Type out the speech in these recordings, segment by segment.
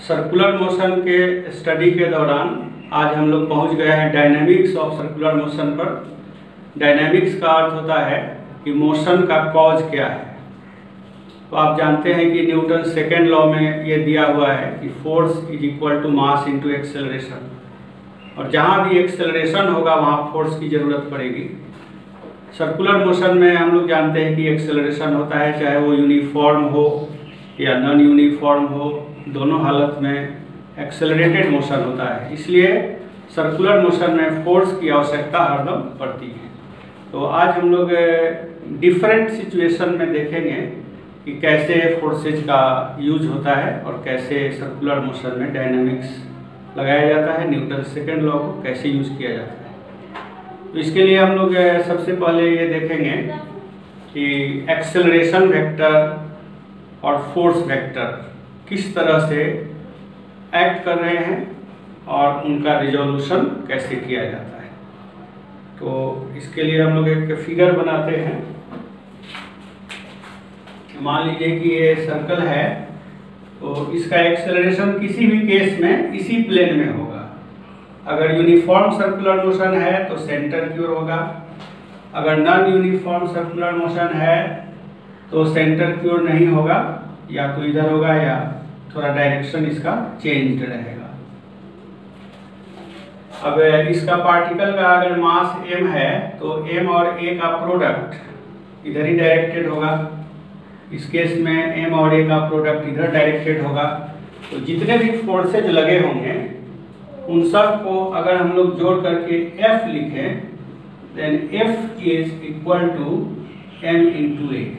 Circular motion के study के दौरान आज हम लोग पहुंच गए हैं डायनेमिक्स ऑफ सर्कुलर मोशन पर। डायनेमिक्स का अर्थ होता है कि मोशन का कॉज क्या है। तो आप जानते हैं कि न्यूटन सेकेंड लॉ में ये दिया हुआ है कि force is equal to mass into acceleration, और जहाँ भी एक्सेलरेशन होगा वहाँ फोर्स की ज़रूरत पड़ेगी। सर्कुलर मोशन में हम लोग जानते हैं कि एक्सेलरेशन होता है, चाहे वो यूनिफॉर्म हो या नॉन यूनिफॉर्म हो, दोनों हालत में एक्सेलरेटेड मोशन होता है। इसलिए सर्कुलर मोशन में फोर्स की आवश्यकता हरदम पड़ती है। तो आज हम लोग डिफरेंट सिचुएशन में देखेंगे कि कैसे फोर्सेज का यूज होता है और कैसे सर्कुलर मोशन में डायनामिक्स लगाया जाता है, न्यूटन सेकेंड लॉ को कैसे यूज किया जाता है। तो इसके लिए हम लोग सबसे पहले ये देखेंगे कि एक्सेलरेशन वेक्टर और फोर्स वेक्टर किस तरह से एक्ट कर रहे हैं और उनका रिजोल्यूशन कैसे किया जाता है। तो इसके लिए हम लोग एक फिगर बनाते हैं। मान लीजिए कि ये सर्कल है, तो इसका एक्सेलरेशन किसी भी केस में इसी प्लेन में होगा। अगर यूनिफॉर्म सर्कुलर मोशन है तो सेंटर की ओर होगा, अगर नॉन यूनिफॉर्म सर्कुलर मोशन है तो सेंटर की ओर नहीं होगा, या तो इधर होगा या थोड़ा डायरेक्शन इसका चेंज रहेगा। अब इसका पार्टिकल का अगर मास m है तो m और a का प्रोडक्ट इधर ही डायरेक्टेड होगा। इस केस में m और a का प्रोडक्ट इधर डायरेक्टेड होगा। तो जितने भी फोर्सेज लगे होंगे उन सब को अगर हम लोग जोड़ करके F लिखें, then F is equal to m into a।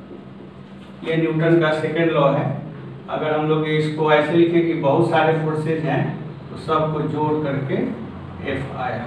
ये न्यूटन का सेकेंड लॉ है। अगर हम लोग इसको ऐसे लिखें कि बहुत सारे फोर्सेज हैं तो सबको जोड़ करके F आया।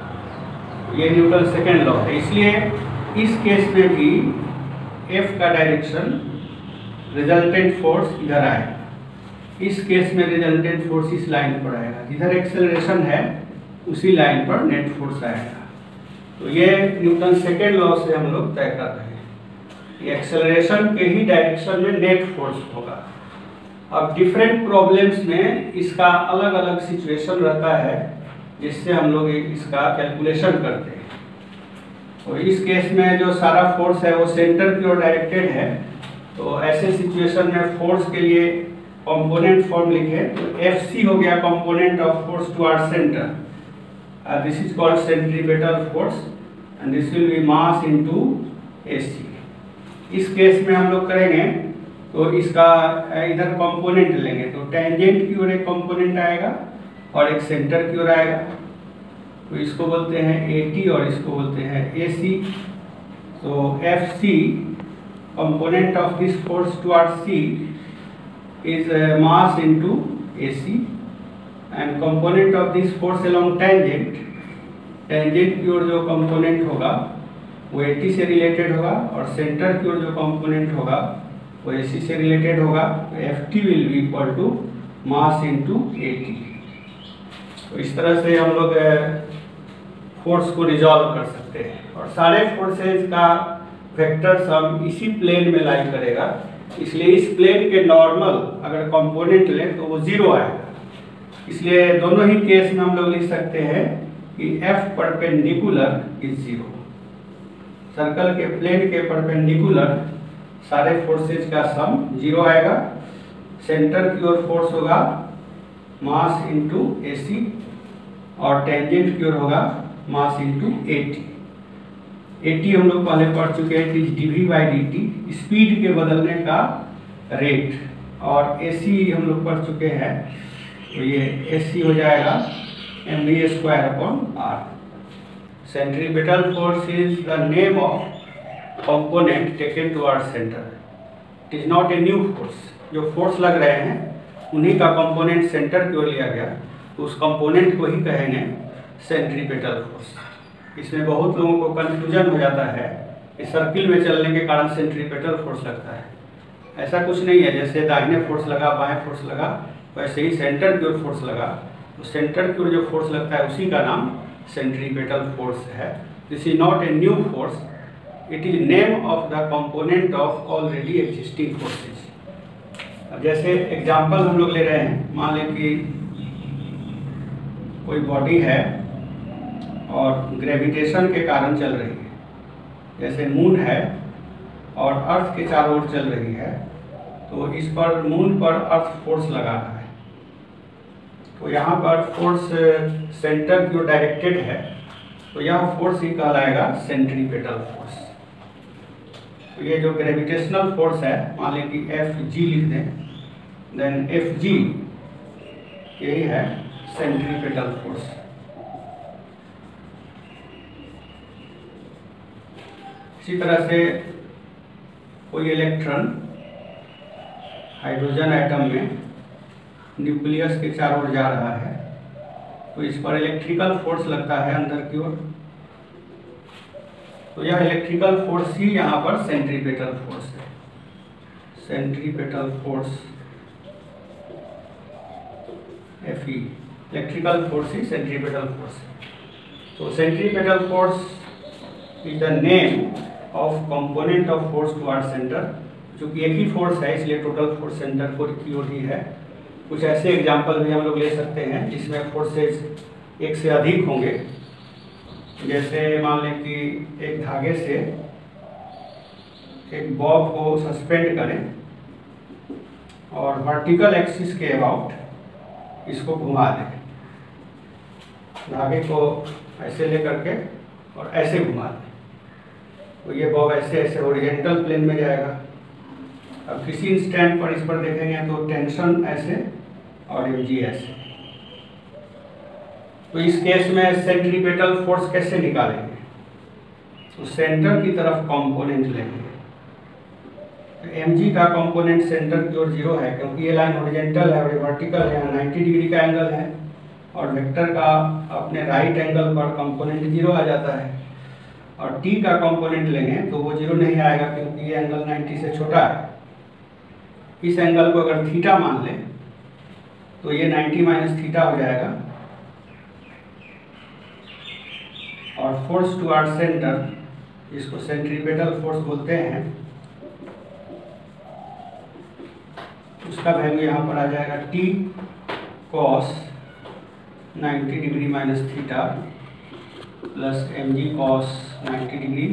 ये न्यूटन सेकेंड लॉ है। इसलिए इस केस में भी F का डायरेक्शन रिजल्टेंट फोर्स इधर आएगा। इस केस में रिजल्टेंट फोर्स इस लाइन पर आएगा, जिधर एक्सेलरेशन है उसी लाइन पर नेट फोर्स आएगा। तो ये न्यूटन सेकेंड लॉ से हम लोग तय कर रहे हैं। एक्सेलरेशन के ही डायरेक्शन में नेट फोर्स होगा। अब डिफरेंट प्रॉब्लम्स में इसका अलग अलग सिचुएशन रहता है, जिससे हम लोग इसका कैलकुलेशन करते हैं। और इस केस में जो सारा फोर्स है वो सेंटर की ओर डायरेक्टेड है। तो ऐसे सिचुएशन में फोर्स के लिए कंपोनेंट फॉर्म लिखें तो Fc हो गया component of force toward centre. This is called centripetal force and this will be mass into Ac। इस केस में हम लोग करेंगे तो इसका इधर कंपोनेंट लेंगे, तो टेंजेंट की ओर एक कंपोनेंट आएगा और एक सेंटर की ओर आएगा। तो इसको बोलते हैं AT और इसको बोलते हैं AC। तो FC component of this force toward C is mass into AC, and component of this force along tangent की ओर जो कंपोनेंट होगा वो AT से रिलेटेड होगा, और सेंटर की ओर जो कंपोनेंट होगा वो AC से रिलेटेड होगा। तो FT will be equal to mass into AT। तो इस तरह से हम लोग फोर्स को रिजॉल्व कर सकते हैं, और सारे फोर्सेज का वेक्टर सम इसी प्लेन में लाई करेगा। इसलिए इस प्लेन के नॉर्मल अगर कंपोनेंट लें तो वो जीरो आएगा। इसलिए दोनों ही केस में हम लोग लिख सकते हैं कि F perpendicular is zero. Circle के प्लेन के परपेंडिकुलर सारे फोर्सेज का सम जीरो आएगा। सेंटर की ओर फोर्स होगा मास इनटू AC, और टेंजेंट की ओर होगा मास इनटू AT। AT हम लोग पहले पढ़ चुके हैं, dV/dt स्पीड के बदलने का रेट, और AC हम लोग पढ़ चुके हैं। तो ये AC हो जाएगा mv²/r। Centripetal force is the name of component taken toward centre. It is not a new force. जो फोर्स लग रहे हैं उन्हीं का कंपोनेंट सेंटर की ओर लिया गया, तो उस कंपोनेंट को ही कहेंगे सेंट्रीपेटल फोर्स। इसमें बहुत लोगों को कंफ्यूजन हो जाता है कि सर्किल में चलने के कारण सेंट्रीपेटल फोर्स लगता है। ऐसा कुछ नहीं है। जैसे दाहिने फोर्स लगा, बाएं फोर्स लगा, वैसे ही सेंटर की ओर फोर्स लगा, तो सेंटर की ओर जो फोर्स लगता है उसी का नाम सेंट्रीपेटल फोर्स है। This is not a new force, it is name of the component of already existing forces. अब जैसे एग्जाम्पल हम लोग ले रहे हैं, मान लें कि कोई बॉडी है और ग्रेविटेशन के कारण चल रही है, जैसे मून है और अर्थ के चारों ओर चल रही है, तो इस पर मून पर अर्थ फोर्स लगा रहा है, तो यहाँ पर फोर्स सेंटर की ओर डायरेक्टेड है, तो यह फोर्स ही कहलाएगा सेंट्रीपेटल फोर्स। तो ये जो ग्रेविटेशनल फोर्स है, मान लें कि Fg लिख दें, देन Fg यही है सेंट्रीपेटल फोर्स। इसी तरह से कोई इलेक्ट्रॉन हाइड्रोजन एटम में न्यूक्लियस के चारों ओर जा रहा है, तो इस पर इलेक्ट्रिकल फोर्स लगता है अंदर की ओर, तो यह इलेक्ट्रिकल फोर्स ही यहाँ पर सेंट्रीपेटल फोर्स है। Centripetal force Fe, electrical force ही सेंट्रीपेटल फोर्स है। तो centripetal force is the name of component of force towards centre, जो कि एक ही फोर्स है इसलिए टोटल फोर्स सेंटर की ओर ही है। कुछ ऐसे एग्जाम्पल भी हम लोग ले सकते हैं जिसमें फोर्सेज एक से अधिक होंगे, जैसे मान लें कि एक धागे से एक बॉब को सस्पेंड करें और वर्टिकल एक्सिस के अबाउट इसको घुमा दें, धागे को ऐसे लेकर के और ऐसे घुमा दें, तो ये बॉब ऐसे ऐसे हॉरिजॉन्टल प्लेन में जाएगा। अब किसी इंस्टेंट पर इस पर देखेंगे तो टेंशन ऐसे और mg ऐसे, तो इस केस में सेंट्रीपेटल फोर्स कैसे निकालेंगे? तो सेंटर की तरफ कंपोनेंट लेंगे, तो mg का कंपोनेंट सेंटर की ओर 0 है, क्योंकि ये लाइन हॉरिजॉन्टल है और ये वर्टिकल है, 90 डिग्री का एंगल है, और वेक्टर का अपने राइट एंगल पर कंपोनेंट 0 आ जाता है। और t का कंपोनेंट लेंगे तो वो 0 नहीं आएगा, क्योंकि ये एंगल 90 से छोटा है। इस एंगल को अगर थीटा मान लें तो ये 90 माइनस थीटा हो जाएगा, और फोर्स टुवर्ड सेंटर, जिसको सेंट्रीपेटल फोर्स बोलते हैं, उसका वैल्यू यहाँ पर आ जाएगा t cos 90 degree minus theta plus mg cos 90 degree,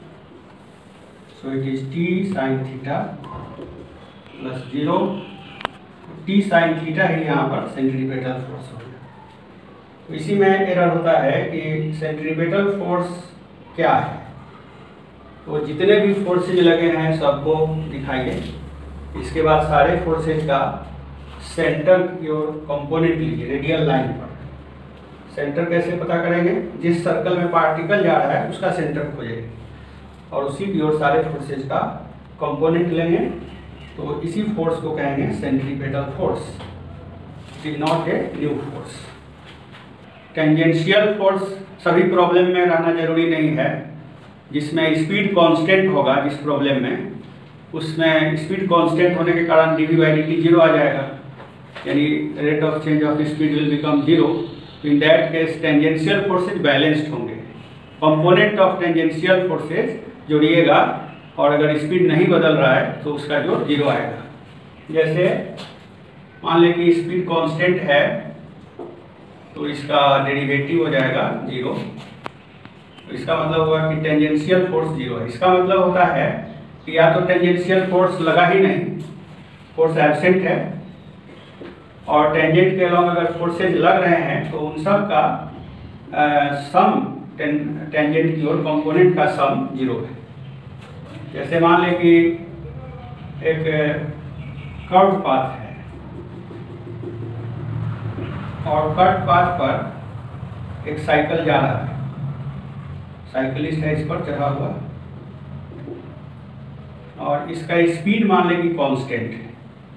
so it is t sin theta plus 0, t sin theta ही यहाँ पर सेंट्रीपेटल फोर्स हो गया। तो इसी में एरर होता है कि सेंट्रीपेटल फोर्स क्या है, तो जितने भी फोर्सेज लगे हैं सबको दिखाइए, इसके बाद सारे फोर्सेज का सेंटर की ओर कंपोनेंट लीजिए रेडियल लाइन पर। सेंटर कैसे पता करेंगे? जिस सर्कल में पार्टिकल जा रहा है उसका सेंटर खोजेंगे और उसी की ओर सारे फोर्सेज का कंपोनेंट लेंगे, तो इसी फोर्स को कहेंगे centripetal force. It is not a new force. Tangential force सभी प्रॉब्लम में रहना जरूरी नहीं है, जिसमें स्पीड कांस्टेंट होगा, जिस प्रॉब्लम में उसमें स्पीड कांस्टेंट होने के कारण dv/dt 0 आ जाएगा, यानी rate of change of speed will become 0। In that case tangential forces balanced होंगे, कंपोनेंट ऑफ टेंजेंशियल फोर्सेज जोड़िएगा, और अगर स्पीड नहीं बदल रहा है तो उसका जो 0 आएगा। जैसे मान लें कि स्पीड कांस्टेंट है तो इसका डेरिवेटिव हो जाएगा 0, तो इसका मतलब होगा कि टेंजेंशियल फोर्स 0 है। इसका मतलब होता है कि या तो टेंजेंशियल फोर्स लगा ही नहीं, फोर्स एब्सेंट है, और टेंजेंट के अलॉन्ग अगर फोर्सेज लग रहे हैं तो उन सब का सम टेंजेंट की ओर कंपोनेंट का सम 0 है। जैसे मान लें कि एक कर्व पाथ है और कट पाथ पर एक साइकिल जा रहा है, साइकिलिस्ट है इस पर चढ़ा हुआ, और इसका स्पीड मान लें कि कांस्टेंट है।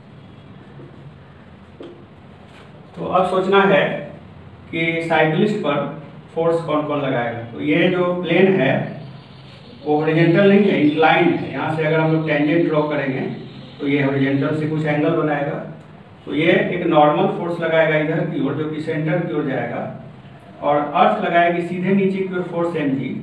तो अब सोचना है कि साइकिलिस्ट पर फोर्स कौन कौन लगाएगा। तो ये जो प्लेन है वो हॉरिजॉन्टल नहीं है, इंक्लाइंड है। यहाँ से अगर हम लोग टेंजेंट ड्रॉ करेंगे तो ये हॉरिजॉन्टल से कुछ एंगल बनाएगा, तो ये एक नॉर्मल फोर्स लगाएगा इधर की ओर, जो कि सेंटर की ओर जाएगा, और अर्थ लगाएगी सीधे नीचे की ओर फोर्स mg।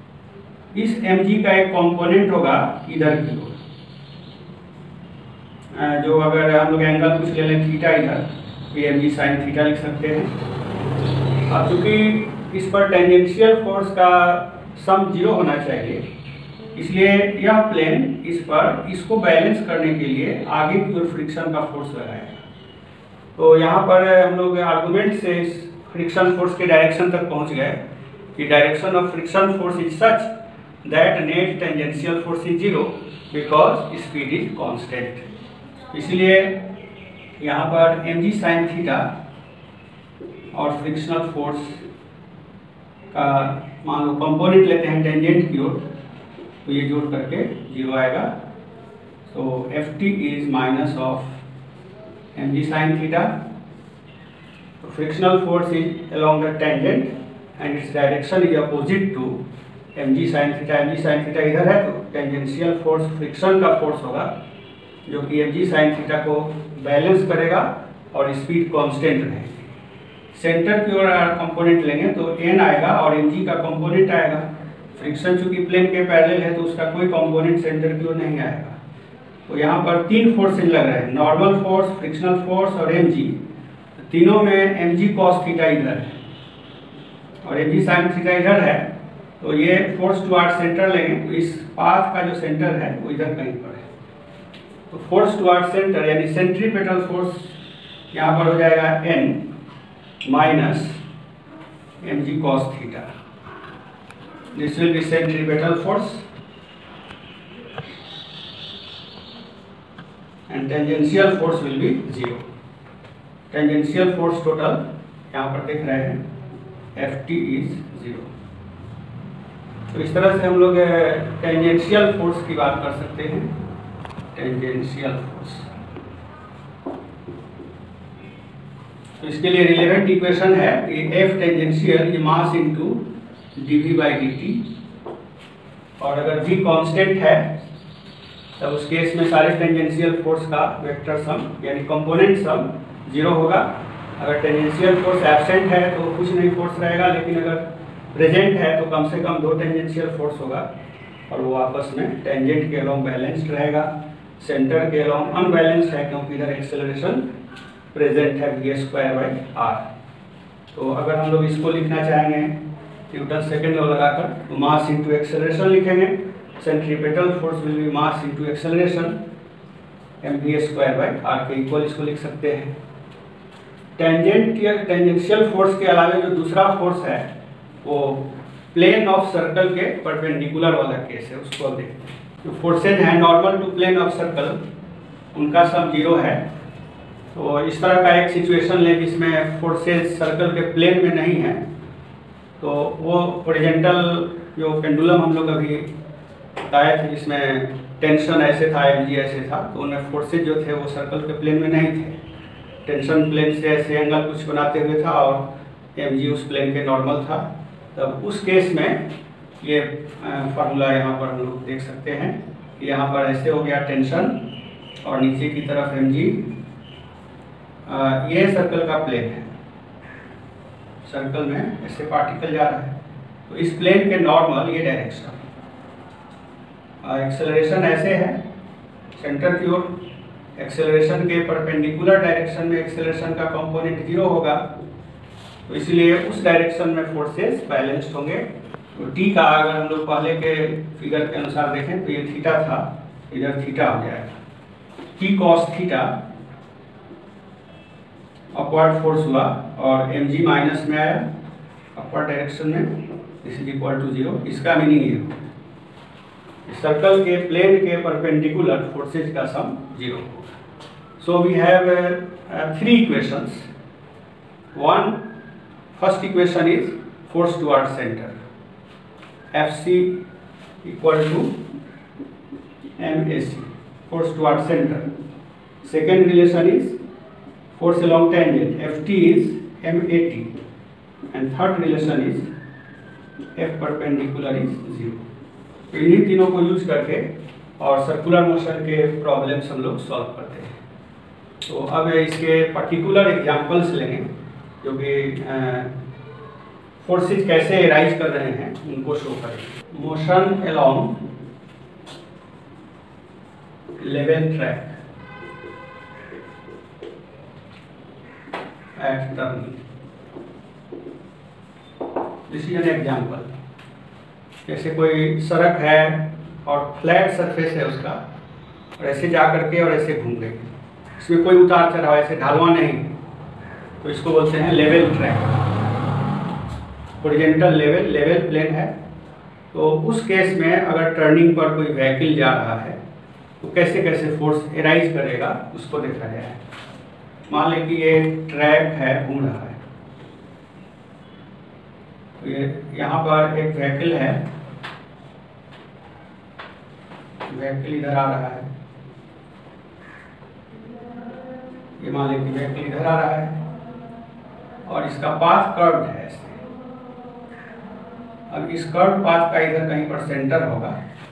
इस mg का एक कंपोनेंट होगा इधर की ओर, जो अगर हम लोग एंगल कुछ ले लें थीटा इधर, तो एम जी साइन थीटा लिख सकते हैं। अब चूँकि इस पर टेंजेंशियल फोर्स का सम 0 होना चाहिए, इसलिए यह प्लेन इस पर इसको बैलेंस करने के लिए आगे की ओर फ्रिक्शन का फोर्स लगाएगा। तो यहाँ पर हम लोग आर्गुमेंट से इस फ्रिक्शन फोर्स के डायरेक्शन तक पहुँच गए कि direction of friction force is such that net tangential force is 0 because speed is constant. इसलिए यहाँ पर एम जी साइन थीटा और फ्रिक्शनल फोर्स का मान लो कंपोनेंट लेते हैं टेंजेंट की ओर, तो ये जोड़ करके 0 आएगा। So F T is minus of M G sine theta. तो frictional force is along the tangent and its direction is opposite to M G sine theta. M G sine theta इधर है, तो टेंजेंशियल फोर्स फ्रिक्शन का force होगा जो कि M G sine theta को balance करेगा और स्पीड कांस्टेंट रहेगी। सेंटर की ओर कंपोनेंट लेंगे तो एन आएगा और एम जी का कंपोनेंट आएगा। फ्रिक्शन चूंकि प्लेन के पैरेलल है तो उसका कोई कंपोनेंट सेंटर की ओर नहीं आएगा। तो यहाँ पर 3 फोर्सेज लग रहे हैं, नॉर्मल फोर्स, फ्रिक्शनल फोर्स और एम जी। तीनों में एम जी कॉस थीटा इधर है और एम जी साइन थीटा इधर है, तो ये फोर्स टुवर्ड सेंटर लेंगे तो इस पाथ का जो सेंटर है वो इधर कहीं पर है। तो फोर्स टुवर्ड सेंटर यानी सेंट्रीपेटल फोर्स यहाँ पर हो जाएगा N minus M G cos theta. This will be centripetal force and tangential force will be 0। Tangential force total यहाँ पर देख रहे हैं एफ टी इज 0। तो इस तरह से हम लोग टेंजेंशियल फोर्स की बात कर सकते हैं। टेंजेंशियल फोर्स, तो इसके लिए रिलेवेंट इक्वेशन है कि एफ टेंजेंशियल ये mass into D V by D T, और अगर v कांस्टेंट है तब उस केस में सारे टेंजेंशियल फोर्स का वेक्टर सम यानी कंपोनेंट सम 0 होगा। अगर टेंजेंशियल फोर्स एब्सेंट है तो कुछ नहीं फोर्स रहेगा, लेकिन अगर प्रेजेंट है तो कम से कम 2 टेंजेंशियल फोर्स होगा और वो आपस में टेंजेंट के अलोंग बैलेंस्ड रहेगा। सेंटर के अलोंग अनबैलेंस्ड है क्योंकि इधर एक्सेलरेशन प्रेजेंट है v²/r। तो अगर हम लोग इसको लिखना चाहेंगे न्यूटन सेकेंड लॉ लगाकर तो मास इंटू एक्सेलरेशन लिखेंगे। Centripetal force will be mass into acceleration mv²/r के इक्वल इसको लिख सकते हैं। टेंजेंट या टेंजेंशियल फोर्स के अलावा जो दूसरा फोर्स है वो प्लेन ऑफ सर्कल के परपेंडिकुलर वाला केस है, उसको देखते हैं। जो फोर्सेज हैं normal to plane of circle उनका सम 0 है। तो इस तरह का एक सिचुएशन लें जिसमें फोर्सेज सर्कल के प्लेन में नहीं है, तो वो ओरिजेंटल जो पेंडुलम हम लोग अभी बताए थे जिसमें टेंशन ऐसे था, एम जी ऐसे था, तो उनमें फोर्सेज जो थे वो सर्कल के प्लेन में नहीं थे। टेंशन प्लेन से ऐसे एंगल कुछ बनाते हुए था और एम जी उस प्लेन के नॉर्मल था। तब उस केस में ये फार्मूला यहाँ पर हम लोग देख सकते हैं कि यहाँ पर ऐसे हो गया टेंशन और नीचे की तरफ एम जी। ये सर्कल का प्लेन है, सर्कल में ऐसे पार्टिकल जा रहा है, तो इस प्लेन के नॉर्मल ये डायरेक्शन। एक्सेलरेशन ऐसे है सेंटर की ओर, एक्सेलरेशन के परपेंडिकुलर डायरेक्शन में एक्सेलरेशन का कंपोनेंट 0 होगा, तो इसलिए उस डायरेक्शन में फोर्सेस बैलेंस्ड होंगे। तो टी का अगर हम लोग पहले के फिगर के अनुसार देखें तो ये थीटा था, इधर थीटा हो जाएगा। T cos theta upward force हुआ और एम जी माइनस में आया अपवर्ड डायरेक्शन में, दिस इज इक्वल टू 0। इसका मीनिंग ये होगा सर्कल के प्लेन के परपेंडिकुलर फोर्सेज का सम 0 होगा। So we have 3 equations. One, first equation is force toward centre, Fc equal to MAC, force toward center. Second relation is force along tangent, Ft is MAT, and third relation is F perpendicular is 0. तो इन्हीं तीनों को use करके और circular motion के problems हम लोग solve करते हैं। तो अब इसके पर्टिकुलर एग्जांपल्स लेंगे जो कि फोर्सेज कैसे राइज कर रहे हैं उनको शो करें। Motion along level track, at turning. This is an example. जैसे कोई सड़क है और फ्लैट सरफेस है उसका, और ऐसे जा करके और ऐसे घूम गई, इसमें कोई उतार चढ़ाव, ऐसे ढालवा नहीं, तो इसको बोलते हैं level track. Horizontal level plane है। तो उस केस में अगर टर्निंग पर कोई व्हीकल जा रहा है तो कैसे कैसे फोर्स एराइज करेगा उसको देखा गया है। मान लें कि ये ट्रैक है, घूम रहा है, तो ये यहाँ पर एक व्हीकल है, व्हीकल इधर आ रहा है, ये मान लें कि व्हीकल इधर आ रहा है और इसका पाथ कर्व है ऐसे। अब इस कर्व पाथ का इधर कहीं पर सेंटर होगा।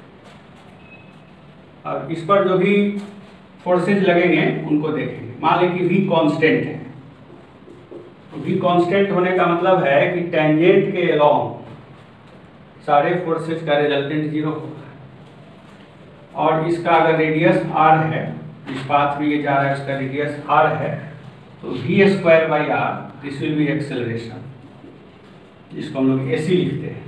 अब इस पर जो भी फोर्सेज लगेंगे उनको देखेंगे। मान लें कि v कांस्टेंट है, तो v कांस्टेंट होने का मतलब है कि टेंजेंट के अलोंग सारे फोर्सेज का रिजल्टेंट 0 होगा। और इसका अगर रेडियस r है, इस पाथ में ये जा रहा है, उसका रेडियस r है, तो v²/r this will B acceleration, जिसको हम लोग AC लिखते हैं।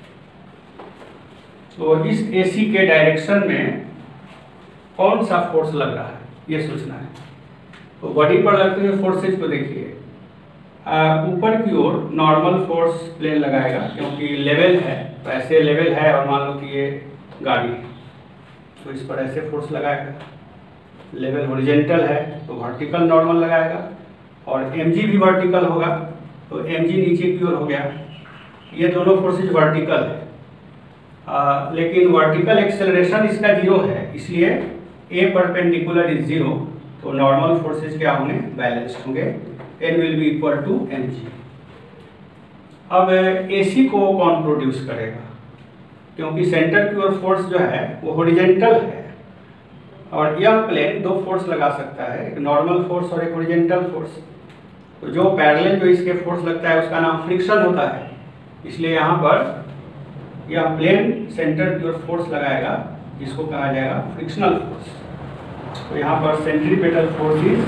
तो इस AC के डायरेक्शन में कौन सा फोर्स लग रहा है ये सोचना है। तो बॉडी पर लगते हुए फोर्सेज को देखिए। ऊपर की ओर नॉर्मल फोर्स प्लेन लगाएगा, क्योंकि लेवल है, तो ऐसे लेवल है और मान लो कि ये गाड़ी है, तो इस पर ऐसे फोर्स लगाएगा। लेवल हॉरिजॉन्टल है तो वर्टिकल नॉर्मल लगाएगा, और mg भी वर्टिकल होगा, तो mg नीचे की ओर हो गया। ये दोनों फोर्सेज वर्टिकल है, लेकिन वर्टिकल एक्सेलरेशन इसका 0 है, इसलिए a परपेंडिकुलर इज 0, तो नॉर्मल फोर्सेज क्या होंगे, बैलेंस्ड होंगे, n will be equal to mg। अब AC को कौन प्रोड्यूस करेगा, क्योंकि सेंटर की ओर फोर्स जो है वो हॉरिजॉन्टल है, और यह प्लेन दो फोर्स लगा सकता है, एक नॉर्मल फोर्स और एक हॉरिजॉन्टल फोर्स। तो जो पैरेलल जो इसके फोर्स लगता है उसका नाम फ्रिक्शन होता है, इसलिए यहाँ पर यह प्लेन सेंटर की ओर फोर्स लगाएगा, जिसको कहा जाएगा फ्रिक्शनल फोर्स। तो यहाँ पर centripetal force is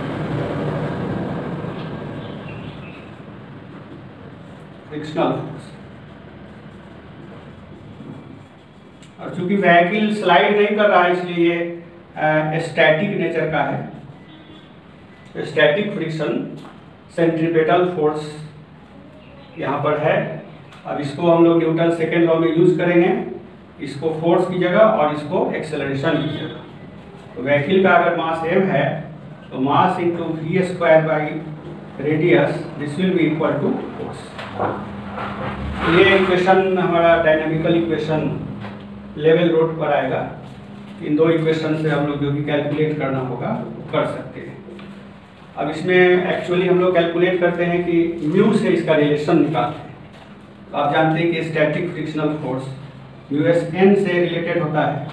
frictional force. और चूंकि व्हीकल स्लाइड नहीं कर रहा है, इसलिए ये स्टैटिक नेचर का है। स्टैटिक फ्रिक्शन सेंट्रीपेटल फोर्स यहाँ पर है। अब इसको हम लोग न्यूटन सेकेंड लॉ में यूज करेंगे, इसको फोर्स की जगह और इसको एक्सेलरेशन की जगह। तो व्हीकल का अगर मास m है तो मास इंटू v²/रेडियस this will be equal to force. ये इक्वेशन हमारा डायनामिकल इक्वेशन लेवल रोड पर आएगा। इन दो इक्वेशन से हम लोग जो भी कैलकुलेट करना होगा कर सकते हैं। अब इसमें एक्चुअली हम लोग कैलकुलेट करते हैं कि म्यू से इसका रिलेशन निकालते हैं। तो आप जानते हैं कि स्टैटिक फ्रिक्शनल फोर्स μsn से रिलेटेड होता है।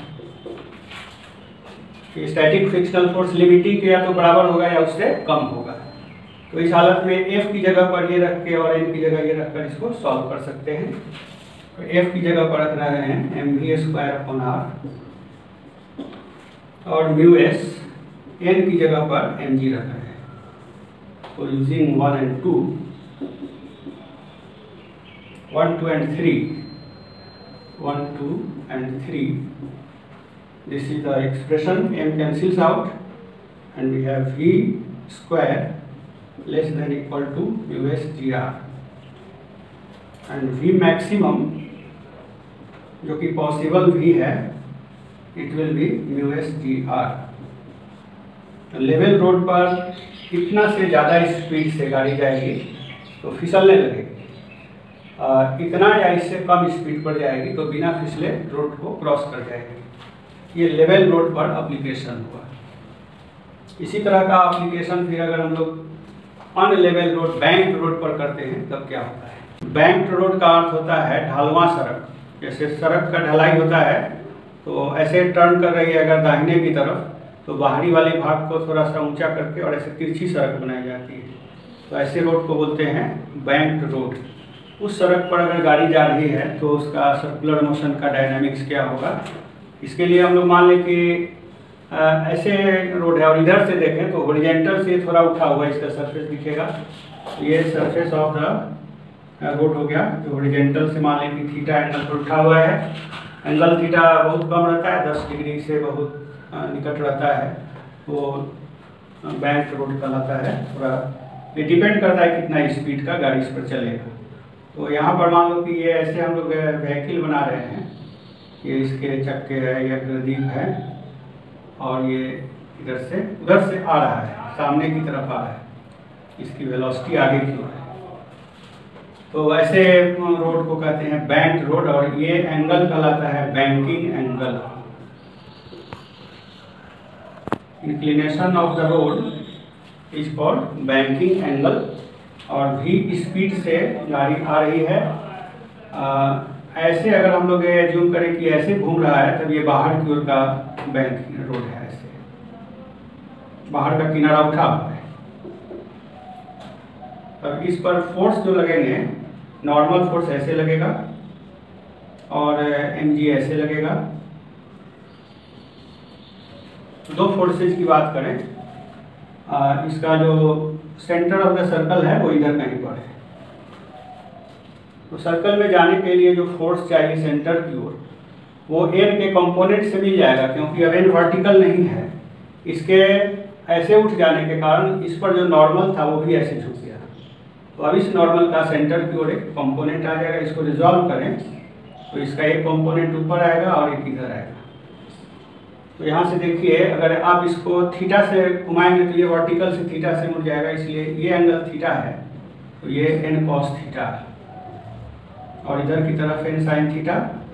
कि स्टैटिक फ्रिक्शनल फोर्स लिमिटिंग के या तो बराबर होगा या उससे कम होगा। तो इस हालत में F की जगह पर ये रख के और N की जगह ये रखकर इसको सॉल्व कर सकते हैं। तो F की जगह पर रख रहे हैं mv²/r और μs, N की जगह पर mg रख रहे हैं। तो using 1 and 2, 1, 2 and 3, 1, 2 and 3, this is the expression, m cancels out and we have v square less than equal to μs gr, and v maximum जो कि पॉसिबल v है it will be μs gr। Level road पर इतना से ज़्यादा speed से गाड़ी जाएगी तो फिसलने लगेगी, इतना या इससे कम स्पीड पर जाएगी तो बिना फिसले रोड को क्रॉस कर जाएगी। ये लेवल रोड पर एप्लीकेशन हुआ। इसी तरह का एप्लीकेशन फिर अगर हम लोग अनलेवल रोड, बैंक रोड पर करते हैं तब क्या होता है। बैंक रोड का अर्थ होता है ढालवा सड़क। जैसे सड़क का ढलाई होता है तो ऐसे टर्न कर रही है अगर दाहिने की तरफ, तो बाहरी वाले भाग को थोड़ा सा ऊंचा करके और ऐसे तिरछी सड़क बनाई जाती है, तो ऐसे रोड को बोलते हैं बैंक रोड। उस सड़क पर अगर गाड़ी जा रही है तो उसका सर्कुलर मोशन का डायनामिक्स क्या होगा। इसके लिए हम लोग मान लें कि ऐसे रोड है, और इधर से देखें तो हॉरिजॉन्टल से थोड़ा उठा हुआ इसका सरफेस दिखेगा। ये सरफेस ऑफ द रोड हो गया, जो हॉरिजॉन्टल से मान लें कि थीटा एंगल पर उठा हुआ है। एंगल थीटा बहुत कम रहता है, 10 डिग्री से बहुत निकट रहता है, वो बैंक रोड कहलाता है। थोड़ा ये डिपेंड करता है कितना स्पीड का गाड़ी इस पर चलेगा। तो यहाँ पर मान लो कि ये ऐसे हम लोग व्हीकल बना रहे हैं, ये इसके चक्के है या प्रदीप है, और ये इधर से उधर से आ रहा है, सामने की तरफ आ रहा है, इसकी वेलोसिटी आगे की ओर है। तो ऐसे रोड को कहते हैं बैंक्ड रोड, और ये एंगल कहलाता है banking angle. Inclination of the road is called banking angle. और भी स्पीड से गाड़ी आ रही है, ऐसे अगर हम लोग जूम करें कि ऐसे घूम रहा है, तब ये बाहर की ओर का बैंक रोड है, ऐसे बाहर का किनारा उठा हुआ है। अब इस पर फोर्स जो लगेंगे, नॉर्मल फोर्स ऐसे लगेगा और mg ऐसे लगेगा। दो फोर्सेज की बात करें, इसका जो सेंटर ऑफ द सर्कल है वो इधर कहीं पर है। तो सर्कल में जाने के लिए जो फोर्स चाहिए सेंटर की ओर, वो n के कंपोनेंट से मिल जाएगा, क्योंकि अब n वर्टिकल नहीं है। इसके ऐसे उठ जाने के कारण इस पर जो नॉर्मल था वो भी ऐसे झुक गया। तो अब इस नॉर्मल का सेंटर की ओर एक कंपोनेंट आ जाएगा। इसको रिजॉल्व करें तो इसका एक कंपोनेंट ऊपर आएगा और एक इधर आएगा। तो यहाँ से देखिए, अगर आप इसको थीटा से घुमाएंगे तो ये वर्टिकल से थीटा से मुड़ जाएगा, इसलिए ये एंगल थीटा है, तो ये n cos थीटा है, और इधर की तरफ n sin थीटा।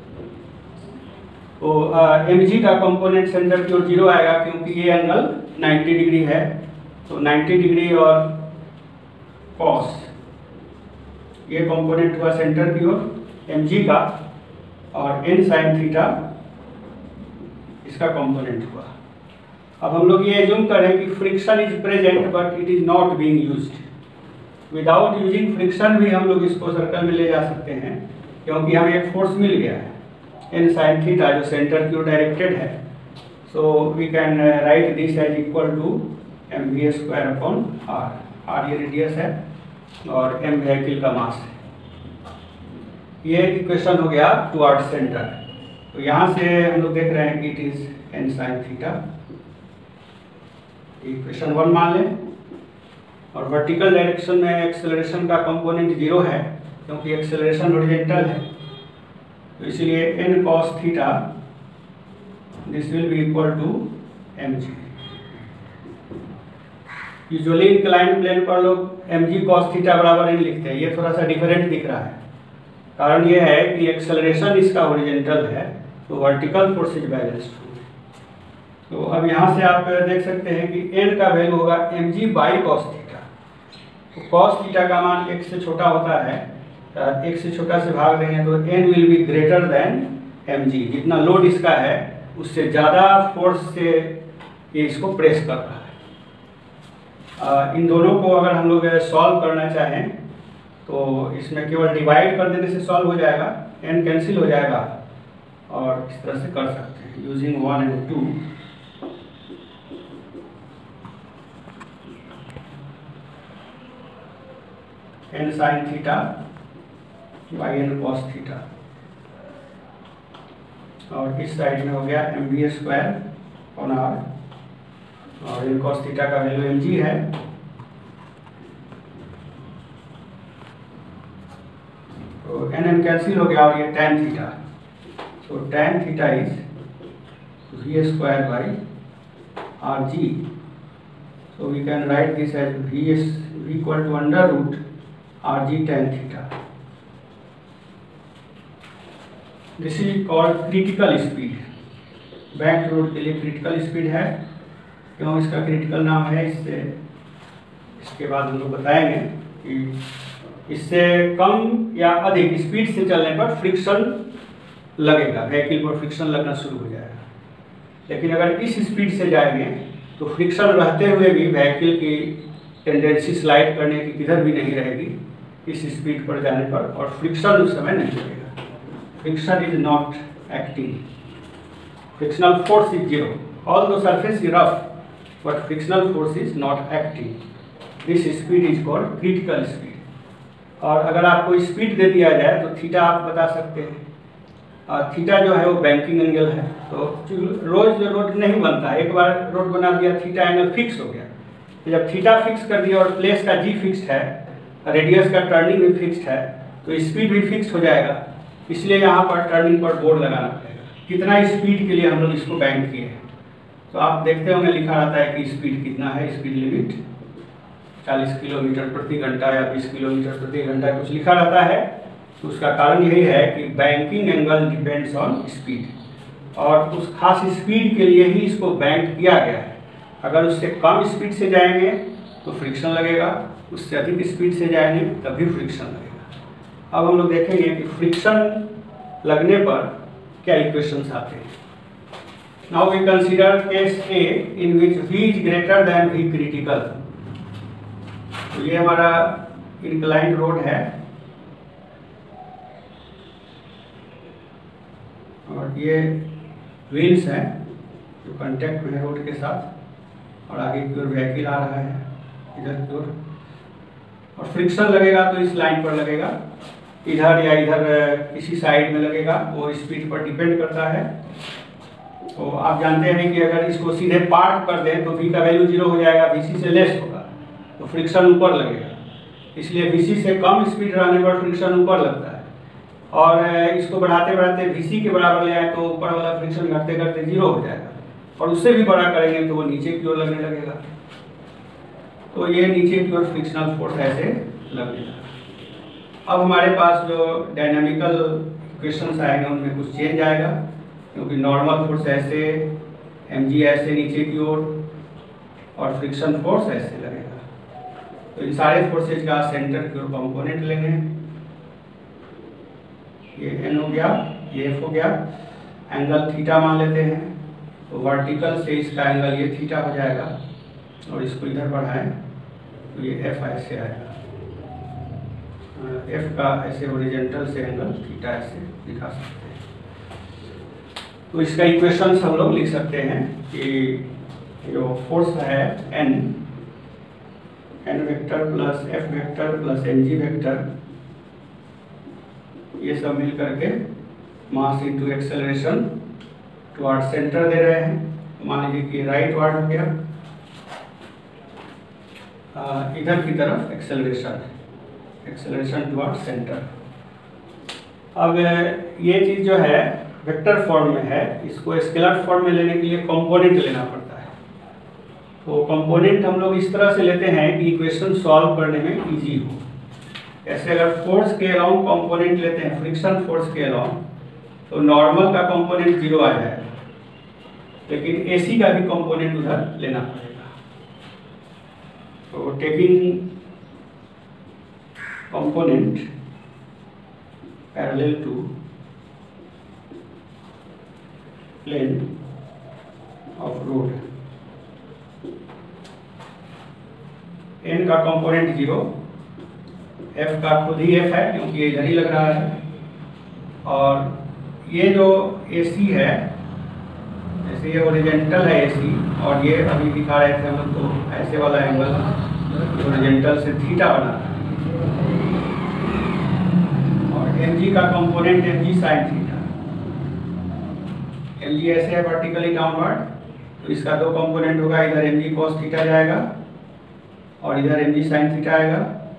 तो mg का कंपोनेंट सेंटर की ओर 0 आएगा, क्योंकि ये एंगल 90 डिग्री है। तो 90 डिग्री और cos, ये कंपोनेंट हुआ सेंटर की ओर mg का, और n sin थीटा इसका कंपोनेंट हुआ। अब हम लोग ये एज्यूम करें कि friction is present but it is not being used. Without using friction भी हम लोग इसको सर्कल में ले जा सकते हैं, क्योंकि हमें एक फोर्स मिल गया है n sin थीटा, जो सेंटर की ओर डायरेक्टेड है। So we can write this as equal to mv square upon r। r ये रेडियस है और m व्हीकल का मास है। ये इक्वेशन हो गया टुवर्ड सेंटर। तो यहाँ से हम लोग देख रहे हैं कि it is n sin theta, equation 1 मान लें। और वर्टिकल डायरेक्शन में एक्सेलरेशन का कंपोनेंट 0 है, क्योंकि एक्सेलरेशन हॉरिजॉन्टल है। तो इसलिए n cos theta this will be equal to mg। Usually inclined plane पर लोग mg cos थीटा बराबर n लिखते हैं, ये थोड़ा सा डिफरेंट दिख रहा है। कारण ये है कि एक्सेलरेशन इसका हॉरिजॉन्टल है, तो वर्टिकल फोर्स इज बैलेंस्ड। तो अब यहाँ से आप देख सकते हैं कि n का वैल्यू होगा mg बाई cos थीटा। तो cos थीटा का मान 1 से छोटा होता है, 1 से छोटा से भाग देंगे तो n will be greater than mg। जितना लोड इसका है उससे ज़्यादा फोर्स से ये इसको प्रेस कर रहा है। इन दोनों को अगर हम लोग सॉल्व करना चाहें तो इसमें केवल डिवाइड कर देने से सॉल्व हो जाएगा, n कैंसिल हो जाएगा, और इस तरह से कर सकते हैं using 1 and 2। n sin theta by n cos theta, और इस साइड में हो गया mv स्क्वायर ऑन r, और n cos थीटा का वैल्यू mg है। तो n कैंसिल हो गया और ये tan theta. So tan theta is v square by rg. So we can write this as v equal to under root rg tan theta. This is called critical speed. Bank road के लिए critical speed है। क्यों इसका critical नाम है, इसके बाद हम लोग बताएंगे कि इससे कम या अधिक स्पीड से चलने पर फ्रिक्शन लगेगा, व्हीकल पर फ्रिक्शन लगना शुरू हो जाएगा। लेकिन अगर इस स्पीड से जाएंगे तो फ्रिक्शन रहते हुए भी व्हीकल की टेंडेंसी स्लाइड करने की किधर भी नहीं रहेगी इस स्पीड पर जाने पर, और फ्रिक्शन उस समय नहीं लगेगा। Friction is not acting, frictional force is 0। All the surface is rough but frictional force is not acting, this speed is called critical speed. और अगर आपको स्पीड दे दिया जाए तो थीटा आप बता सकते हैं, और थीटा जो है वो बैंकिंग एंगल है। तो रोज रोड नहीं बनता, एक बार रोड बना दिया थीटा एंगल फिक्स हो गया। तो जब थीटा फिक्स कर दिया और प्लेस का जी फिक्स्ड है, रेडियस का टर्निंग भी फिक्स्ड है, तो स्पीड भी फिक्स हो जाएगा। इसलिए यहाँ पर टर्निंग पर बोर्ड लगाना पड़ेगा कितना स्पीड के लिए हम लोग इसको बैंक किए हैं। तो आप देखते होंगे लिखा रहता है कि स्पीड कितना है, स्पीड लिमिट 40 किलोमीटर प्रति घंटा या 20 किलोमीटर प्रति घंटा कुछ लिखा रहता है। तो उसका कारण यही है कि banking angle depends on speed, और उस खास स्पीड के लिए ही इसको बैंक किया गया है। अगर उससे कम स्पीड से जाएंगे तो फ्रिक्शन लगेगा, उससे अधिक स्पीड से जाएंगे तभी फ्रिक्शन लगेगा। अब हम लोग देखेंगे कि फ्रिक्शन लगने पर क्या इक्वेशंस आते हैं। Now we consider case A in which v इज ग्रेटर देन v क्रिटिकल। तो ये हमारा इंक्लाइंड रोड है और ये व्हील्स हैं जो कांटेक्ट में है रोड के साथ, और आगे की ओर व्हीकल आ रहा है इधर की ओर, और फ्रिक्शन लगेगा तो इस लाइन पर लगेगा, इधर या इधर किसी साइड में लगेगा, वो स्पीड पर डिपेंड करता है। तो आप जानते हैं कि अगर इसको सीधे पार्ट कर दें तो v का वैल्यू 0 हो जाएगा, vc से लेस होगा तो फ्रिक्शन ऊपर लगेगा। इसलिए vc से कम स्पीड रहने पर फ्रिक्शन ऊपर लगता है, और इसको बढ़ाते बढ़ाते vc के बराबर ले आए तो ऊपर वाला फ्रिक्शन घटते घटते 0 हो जाएगा, और उससे भी बड़ा करेंगे तो वो नीचे की ओर लगने लगेगा। तो ये नीचे की ओर फ्रिक्शनल फोर्स ऐसे लगेगा। अब हमारे पास जो डायनामिकल इक्वेशंस आएंगे उनमें कुछ चेंज आएगा, क्योंकि नॉर्मल फोर्स ऐसे, mg ऐसे नीचे की ओर, और फ्रिक्शन फोर्स ऐसे लगेगा। तो इन सारे फोर्सेज का सेंटर की ओर कंपोनेंट लेंगे, ये n हो गया, ये f हो गया, एंगल थीटा मान लेते हैं। तो वर्टिकल से इसका एंगल ये थीटा हो जाएगा, और इसको इधर बढ़ाएं तो ये f ऐसे आएगा, f का ऐसे हॉरिजॉन्टल से एंगल थीटा ऐसे दिखा सकते हैं। तो इसका इक्वेशंस हम लोग लिख सकते हैं कि जो फोर्स है n vector plus f vector plus mg vector, ये सब मिल करके mass into acceleration toward centre दे रहे हैं। मान लीजिए कि राइट वार्ड हो गया, इधर की तरफ एक्सेलरेशन टुवर्ड सेंटर। अब ये चीज़ जो है वेक्टर फॉर्म में है, इसको स्केलर फॉर्म में लेने के लिए कंपोनेंट लेना पड़ता है। तो कंपोनेंट हम लोग इस तरह से लेते हैं कि इक्वेशन सॉल्व करने में इजी हो। ऐसे अगर फोर्स के अलाउंग कंपोनेंट लेते हैं, फ्रिक्शन फोर्स के अलाउंग, तो नॉर्मल का कंपोनेंट 0 आ जाएगा, लेकिन एसी का भी कंपोनेंट उधर लेना पड़ेगा। तो taking component parallel to plane of road, n का कंपोनेंट 0, f का खुद ही f है क्योंकि ये इधर ही लग रहा है, और ये जो AC है, जैसे ये हॉरिजॉन्टल है AC, और ये अभी दिखा रहे थे हम लोग, तो ऐसे वाला एंगल हॉरिजॉन्टल से थीटा बना है, और mg का component mg sine theta. mg ऐसे है वर्टिकली डाउनवर्ड, तो इसका दो कंपोनेंट होगा, इधर mg cos थीटा जाएगा और इधर mg साइन थीटा आएगा।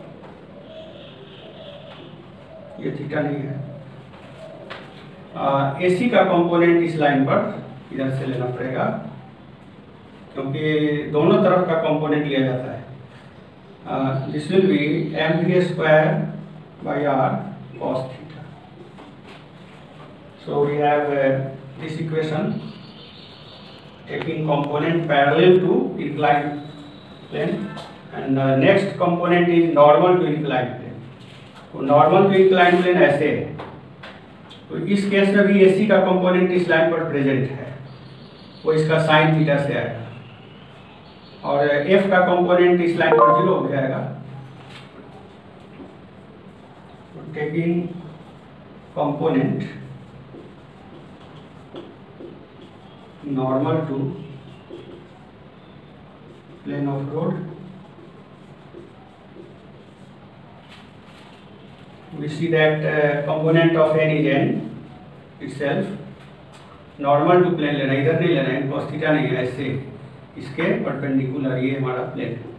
ये थीटा नहीं है। AC का कंपोनेंट इस लाइन पर इधर से लेना पड़ेगा, क्योंकि दोनों तरफ का कंपोनेंट लिया जाता है। This will be mv square by r cos theta. So we have this equation taking component parallel to inclined plane, and next component is normal to inclined plane। तो नॉर्मल टू इंक्लाइंड प्लेन ऐसे है, तो इस case में भी AC का component इस line पर प्रेजेंट है, वो इसका साइन थीटा से आएगा, और F का कंपोनेंट इस लाइन पर 0 हो जाएगा। Taking component normal to plane of road. We see that component of n is n itself. Normal to plane लेना, इधर नहीं लेना है, cos थीटा नहीं है, ऐसे इसके परपेंडिकुलर ये हमारा प्लेन है।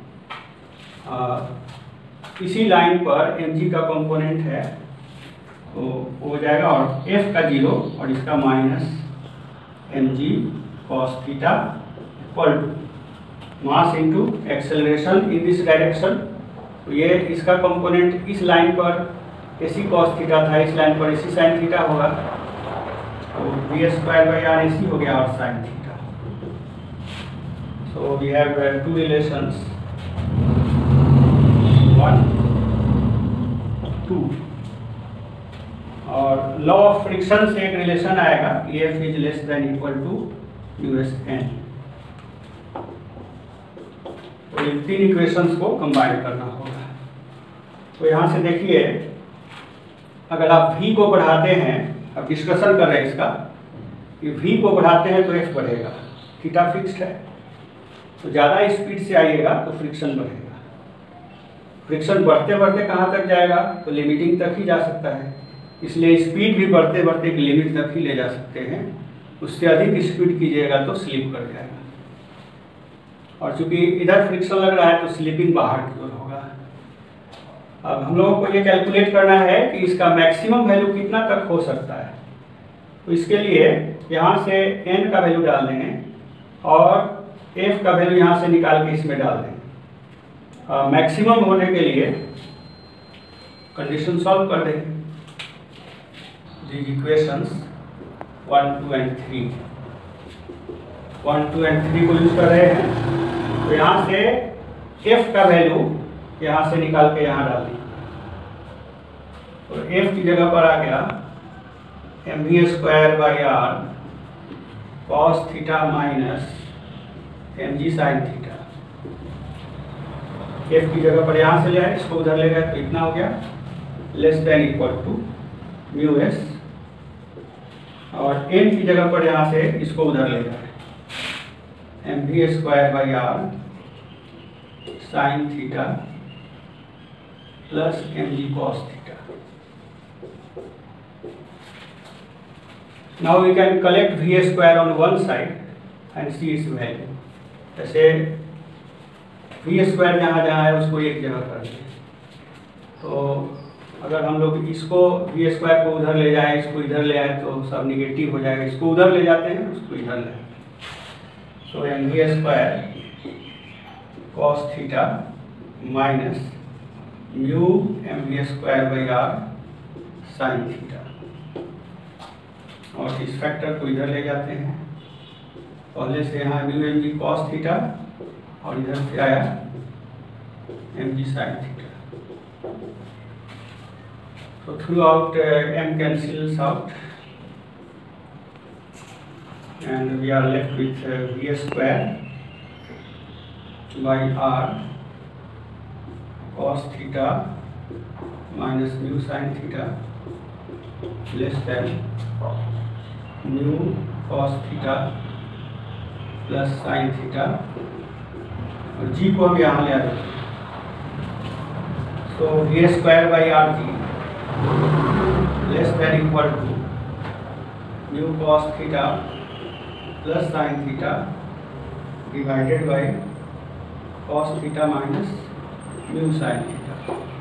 इसी लाइन पर mg का कंपोनेंट है तो हो जाएगा और f का 0 और इसका minus mg cos theta equal to mass into acceleration in this direction. तो ये इसका कंपोनेंट इस लाइन पर AC cos थीटा था, इस लाइन पर AC sin थीटा होगा, तो v²/r AC हो गया और sin theta. So we have two relations, 1 2, और लॉ ऑफ फ्रिक्शन से एक रिलेशन आएगा F is less than equal to USN। तो इन तीन इक्वेशंस को कंबाइन करना होगा। तो यहाँ से देखिए, अगर आप v को बढ़ाते हैं, अब डिस्कशन कर रहे हैं इसका कि v को बढ़ाते हैं तो f बढ़ेगा, थीटा फिक्स्ड है, तो ज़्यादा स्पीड से आइएगा तो फ्रिक्शन बढ़ेगा। फ्रिक्शन बढ़ते बढ़ते कहाँ तक जाएगा, तो लिमिटिंग तक ही जा सकता है, इसलिए स्पीड भी बढ़ते बढ़ते एक लिमिट तक ही ले जा सकते हैं। उससे अधिक स्पीड कीजिएगा तो स्लिप कर जाएगा, और चूंकि इधर फ्रिक्शन लग रहा है तो स्लिपिंग बाहर की ओर होगा। अब हम लोगों को ये कैलकुलेट करना है कि इसका मैक्सिमम वैल्यू कितना तक हो सकता है। तो इसके लिए यहाँ से n का वैल्यू डाल देंगे और f का वैल्यू यहाँ से निकाल के इसमें डाल देंगे। मैक्सिमम होने के लिए कंडीशन सॉल्व कर देंगे। These equations 1, 2 and 3, 1, 2 and 3 को यूज कर रहे हैं। तो यहाँ से f का वैल्यू यहाँ से निकाल के यहाँ डाल दी, तो f की जगह पर आ गया mv²/r cos theta minus mg sin theta. f की जगह पर यहाँ से ले आए, इसको उधर ले गए तो इतना हो गया, less than equal to μs, और n की जगह पर यहाँ से इसको उधर ले जाए, mv²/r sin theta plus mg cos theta. Now we can collect v² on one side and see its value। जैसे v² जहाँ जहाँ है उसको एक जगह कर दें, तो अगर हम लोग इसको v² को उधर ले जाए, इसको इधर ले आए तो सब निगेटिव हो जाएगा, इसको उधर ले जाते हैं, उसको इधर ले आते हैं। तो mv² cos theta minus mu mv²/r sin theta, और इस फैक्टर को इधर ले जाते हैं। पहले से यहाँ म्यू mg cos थीटा और इधर से आया mg sin theta. So throughout m cancels out and we are left with v²/r cos theta minus mu sin theta less than mu cos theta plus sin theta, और g को हम यहाँ ले आए, तो v²/r less than equal to mu cos theta plus sin theta divided by cos theta minus mu sin theta।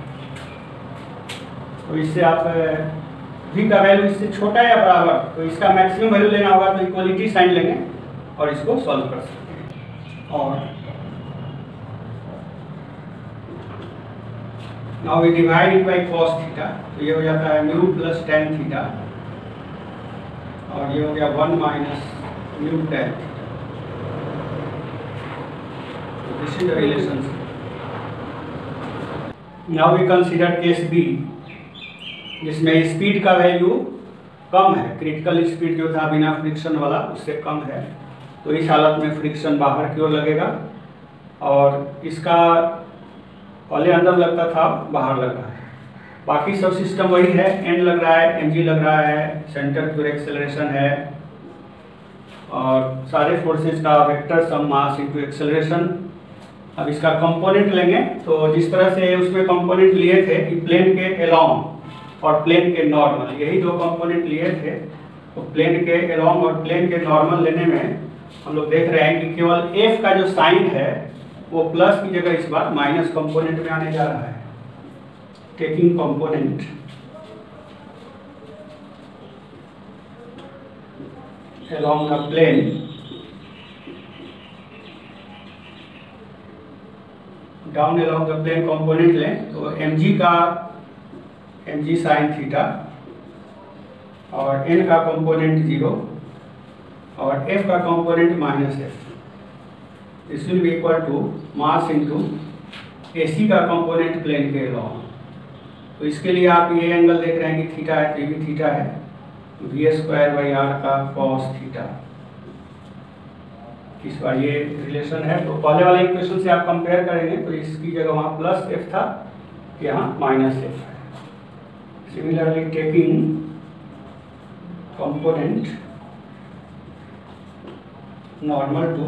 तो इससे आप v का वैल्यू इससे छोटा या बराबर, तो इसका मैक्सिमम वैल्यू लेना होगा तो इक्वलिटी साइन लेंगे और इसको सॉल्व कर सकते हैं। और now we divide it by cos theta, तो ये हो जाता है म्यू प्लस tan थीटा, और ये हो गया 1 minus mu tan theta. This is the relationship. Now we consider case B, जिसमें स्पीड का वैल्यू कम है, क्रिटिकल स्पीड जो था बिना फ्रिक्शन वाला उससे कम है, तो इस हालत में फ्रिक्शन बाहर की ओर लगेगा, और इसका पहले अंदर लगता था बाहर लग रहा है। बाकी सब सिस्टम वही है, एन लग रहा है, mg लग रहा है, सेंटर की ओर एक्सेलरेशन है, और सारे फोर्सेस का vector sum mass into acceleration अब इसका कंपोनेंट लेंगे, तो जिस तरह से उसमें कंपोनेंट लिए थे कि प्लेन के अलोंग और प्लेन के नॉर्मल, यही दो कंपोनेंट लिए थे। तो प्लेन के अलोंग और प्लेन के नॉर्मल लेने में हम लोग देख रहे हैं कि केवल f का जो साइन है वो प्लस की जगह इस बार माइनस कंपोनेंट में आने जा रहा है। Taking component along the plane down along the plane component लें, तो mg का mg साइन थीटा और n का कंपोनेंट 0 और f का component minus f, this will be equal to mass into AC का कंपोनेंट प्लेन के along। तो इसके लिए आप ये एंगल देख रहे हैं कि थीटा है, ये भी थीटा है, v² का cos थीटा। इस बार ये रिलेशन है, तो पहले वाले इक्वेशन से आप कंपेयर करेंगे तो इसकी जगह वहाँ प्लस f था, यहाँ माइनस f है। Similarly taking component normal to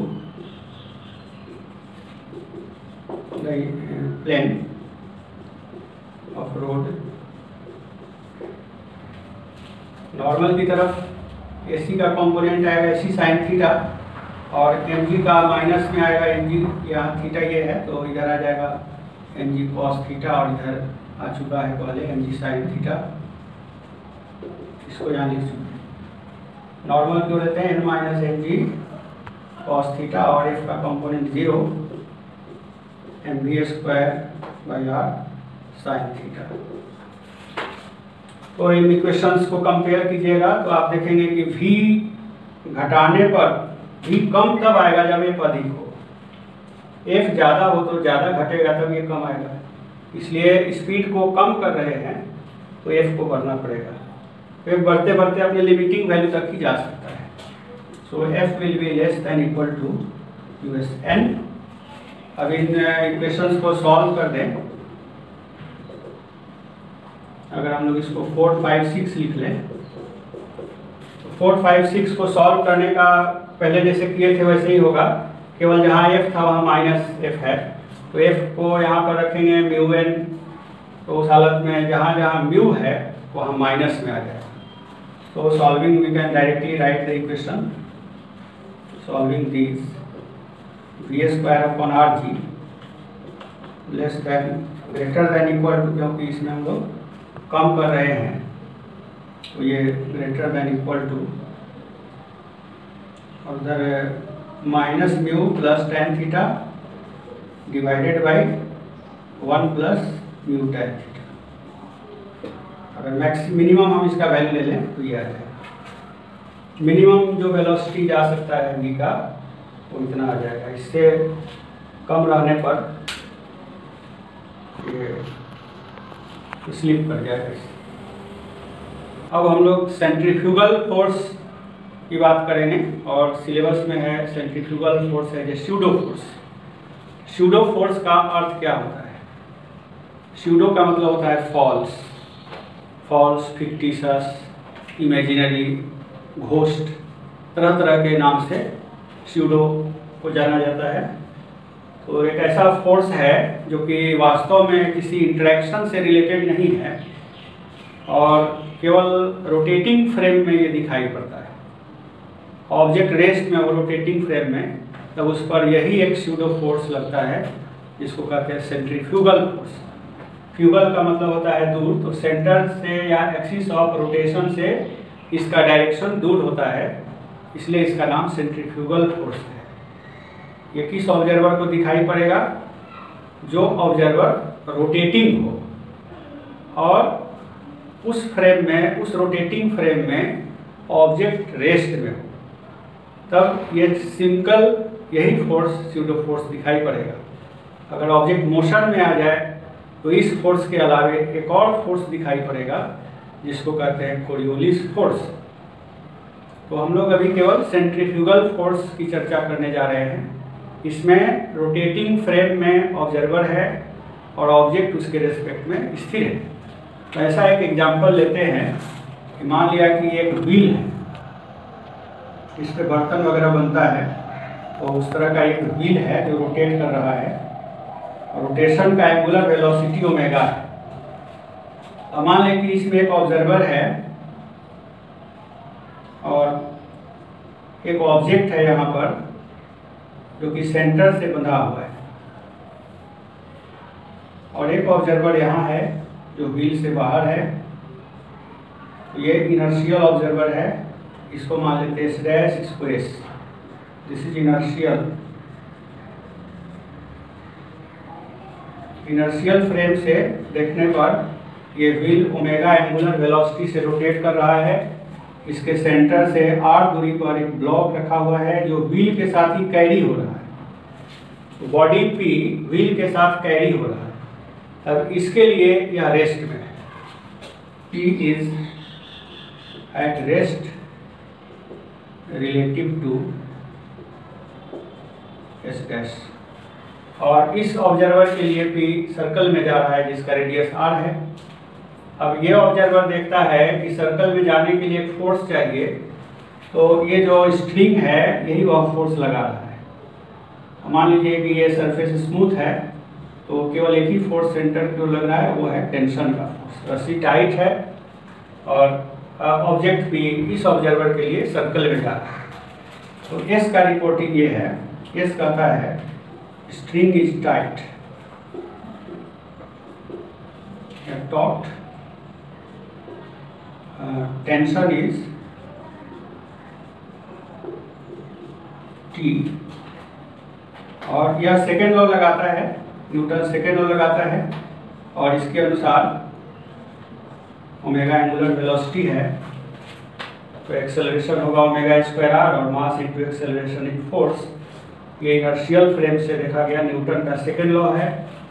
the plane of road, normal की तरफ AC का कंपोनेंट आएगा AC साइन थीटा और mg का माइनस में आएगा mg, यहाँ थीटा ये है तो इधर आ जाएगा mg cos थीटा और इधर आ चुका है पहले mg साइन थीटा, इसको यहाँ लिख चुके हैं। नॉर्मल क्यों लेते हैं n minus mg cos theta और f का कंपोनेंट 0 mv² साइन थीटा। तो इन इक्वेशंस को कंपेयर कीजिएगा तो आप देखेंगे कि v घटाने पर v कम तब आएगा जब f अधिक हो, f ज़्यादा हो तो ज़्यादा घटेगा तब ये कम आएगा। इसलिए स्पीड को कम कर रहे हैं तो f को बढ़ना पड़ेगा, f बढ़ते बढ़ते अपने लिमिटिंग वैल्यू तक ही जा सकता है। So f will be less than equal to USN। अब इन इक्वेशंस को सॉल्व कर दें, अगर हम लोग इसको 4, 5, 6 लिख लें तो 4, 5, 6 को सॉल्व करने का पहले जैसे किए थे वैसे ही होगा, केवल जहाँ f था वहाँ माइनस f है, तो f को यहाँ पर रखेंगे μn, तो उस हालत में जहाँ जहाँ म्यू है वहाँ माइनस में आ जाएगा। तो solving we can directly write the equation, solving this v²/rg less than greater than equal to, क्योंकि इसमें हम लोग कम कर रहे हैं तो ये ग्रेटर देन इक्वल टू और उधर minus mu plus tan theta divided by 1 plus mu tan theta. अगर मिनिमम हम इसका वैल्यू ले लें तो ये आ जाएगा, मिनिमम जो वेलोसिटी जा सकता है v का वो इतना आ जाएगा, इससे कम रहने पर ये स्लिप कर जाएगा। अब हम लोग सेंट्रीफ्यूगल फोर्स की बात करेंगे और सिलेबस में है सेंट्रीफ्यूगल फोर्स है जो स्यूडो फोर्स। स्यूडो फोर्स का अर्थ क्या होता है? स्यूडो का मतलब होता है false, false, fictitious, imaginary, ghost, तरह तरह के नाम से स्यूडो को जाना जाता है। तो एक ऐसा फोर्स है जो कि वास्तव में किसी इंटरेक्शन से रिलेटेड नहीं है और केवल रोटेटिंग फ्रेम में ये दिखाई पड़ता है। ऑब्जेक्ट रेस्ट में और रोटेटिंग फ्रेम में तब उस पर यही एक स्यूडो फोर्स लगता है जिसको कहते हैं सेंट्रीफ्यूगल फोर्स। फ्यूगल का मतलब होता है दूर, तो सेंटर से या एक्सिस ऑफ रोटेशन से इसका डायरेक्शन दूर होता है, इसलिए इसका नाम सेंट्रीफ्यूगल फोर्स है। ये किस ऑब्जर्वर को दिखाई पड़ेगा? जो ऑब्जर्वर रोटेटिंग हो और उस फ्रेम में, उस रोटेटिंग फ्रेम में ऑब्जेक्ट रेस्ट में हो, तब ये सिंगल यही फोर्स स्यूडो फोर्स दिखाई पड़ेगा। अगर ऑब्जेक्ट मोशन में आ जाए तो इस फोर्स के अलावे एक और फोर्स दिखाई पड़ेगा जिसको कहते हैं कोरियोलिस फोर्स। तो हम लोग अभी केवल सेंट्रीफ्यूगल फोर्स की चर्चा करने जा रहे हैं। इसमें रोटेटिंग फ्रेम में ऑब्जर्वर है और ऑब्जेक्ट उसके रेस्पेक्ट में स्थिर है। तो ऐसा एक एग्जांपल लेते हैं कि मान लिया कि एक व्हील है, इस पे बर्तन वगैरह बनता है, तो उस तरह का एक व्हील है जो रोटेट कर रहा है। रोटेशन का एंगुलर वेलोसिटी ओमेगा है। अब मान लें कि इसमें एक ऑब्जर्वर है और एक ऑब्जेक्ट है यहाँ पर जो कि सेंटर से बंधा हुआ है, और एक ऑब्जर्वर यहाँ है जो व्हील से बाहर है। तो ये इनर्शियल ऑब्जर्वर है, इसको मान लेते हैं S' इसको S। This is inertial frame से देखने पर ये व्हील ओमेगा एंगुलर वेलोसिटी से रोटेट कर रहा है। इसके सेंटर से r दूरी पर एक ब्लॉक रखा हुआ है जो व्हील के साथ ही कैरी हो रहा है। तो बॉडी P व्हील के साथ कैरी हो रहा है। अब इसके लिए यह रेस्ट में है, P is at rest relative to S'। और इस ऑब्जर्वर के लिए P सर्कल में जा रहा है जिसका रेडियस r है। अब ये ऑब्जर्वर देखता है कि सर्कल में जाने के लिए एक फोर्स चाहिए, तो ये जो स्ट्रिंग है यही वह फोर्स लगा रहा है। मान लीजिए कि ये सरफेस स्मूथ है, तो केवल एक ही फोर्स सेंटर की ओर लग रहा है, वो है टेंशन का फोर्स। रस्सी टाइट है और ऑब्जेक्ट भी इस ऑब्जर्वर के लिए सर्कल में जा रहा है। तो एस का रिपोर्टिंग ये है, एस कहता है string is tight, taut, tension is T. और यह सेकेंड लॉ लगाता है, न्यूटन सेकेंड लॉ लगाता है, और इसके अनुसार ओमेगा एंगुलर वेलोसिटी है तो एक्सेलरेशन होगा ओमेगा स्क्वायर r, और mass into acceleration in force. ये इनर्शियल फ्रेम से देखा गया न्यूटन का सेकेंड लॉ है,